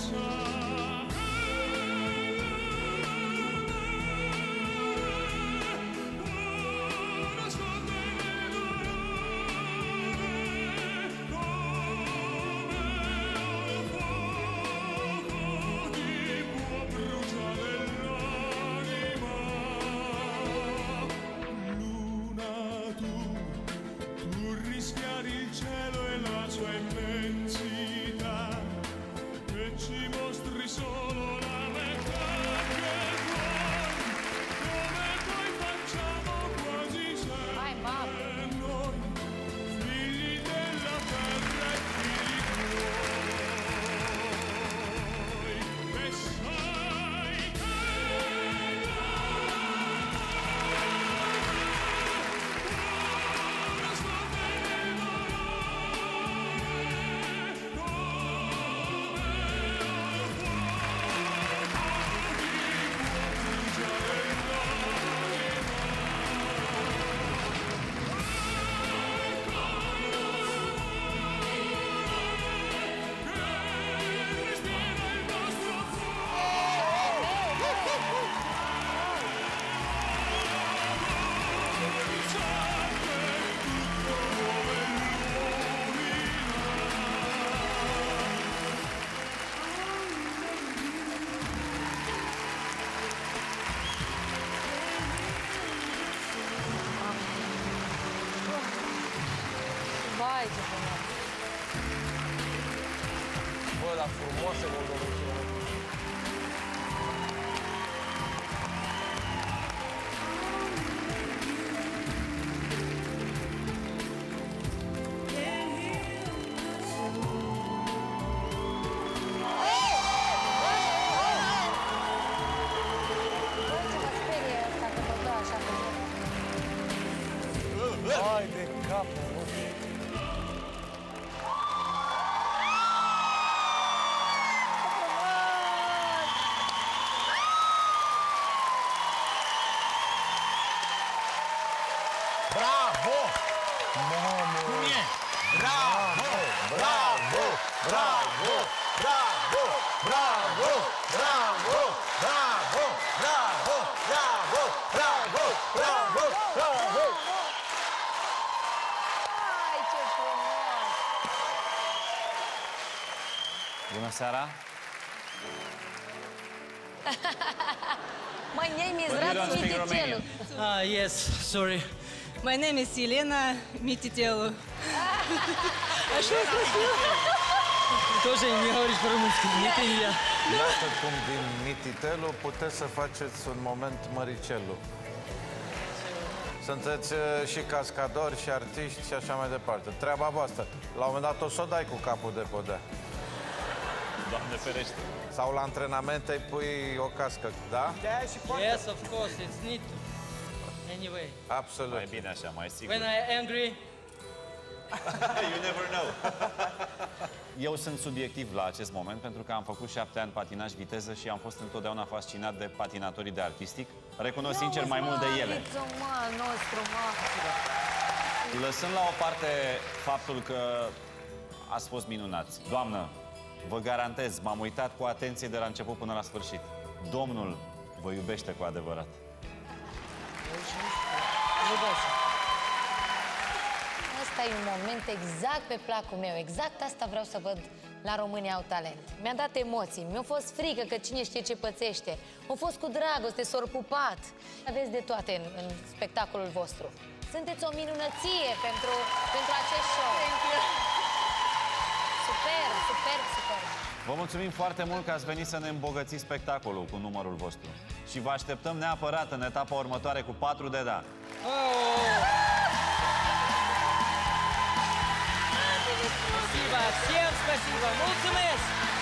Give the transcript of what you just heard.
Vai, ce frumos! Bă, dar frumoasă Moldova. Hai de cap, mă. Bravo! Mamă! Cum e? Bravo! Bravo! Bravo! Bravo! Bravo! Bravo! Bravo! Bravo! Bravo! Bravo! Bravo! Bravo! Hai, ce frumos! Bună seara! My name is Radu Mititelu. Yes, sorry. My name is Olena Mititelu. Așa crăsiu. Тоже не говоришь по-румынски, это не я. Iată cum din Mititelu puteți să faceți un moment măricelu. Sunteți și cascadori, și artiști, și așa mai departe. Treaba voastră. La un moment dat o să o dai cu capul de podea. Doamne ferește! Sau la antrenamente îi pui o cască, da? Yes, of course, it's neat. Anyway. Absolut. Mai bine așa, mai sigur. When I'm angry. You never know. Eu sunt subiectiv la acest moment pentru că am făcut 7 ani patinaj viteză și am fost întotdeauna fascinat de patinatorii de artistic. Recunosc sincer mai mult de ele. Lăsând la o parte faptul că ați fost minunați. Doamnă, vă garantez, m-am uitat cu atenție de la început până la sfârșit. Domnul vă iubește cu adevărat. Asta e un moment exact pe placul meu. Exact asta vreau să văd la Românii au talent. Mi-a dat emoții, mi-a fost frică că cine știe ce pățește. Au fost cu dragoste, s-au pupat. Aveți de toate în spectacolul vostru. Sunteți o minunăție pentru acest show. Superb, superb, superb. Vă mulțumim foarte mult că ați venit să ne îmbogățiți spectacolul cu numărul vostru. Și vă așteptăm neapărat în etapa următoare cu 4 de da. Спасибо, всем спасибо. Mulțumesc!